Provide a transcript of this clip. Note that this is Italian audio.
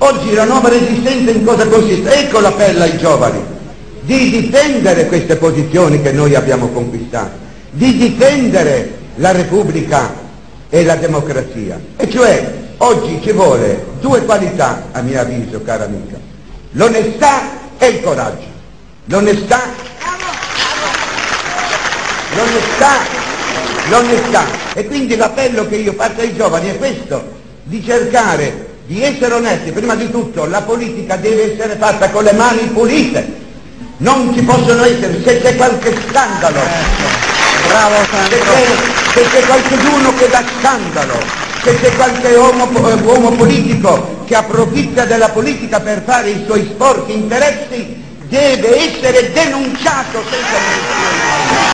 Oggi la nuova resistenza in cosa consiste? Ecco l'appello ai giovani, di difendere queste posizioni che noi abbiamo conquistato, di difendere la Repubblica e la democrazia. E cioè, oggi ci vuole due qualità, a mio avviso, cara amica: l'onestà e il coraggio. L'onestà, e quindi l'appello che io faccio ai giovani è questo, di cercare di essere onesti. Prima di tutto la politica deve essere fatta con le mani pulite, non ci possono essere, se c'è qualche scandalo, bravo se c'è qualcuno che dà scandalo, se c'è qualche uomo politico che approfitta della politica per fare i suoi sporchi interessi, deve essere denunciato senza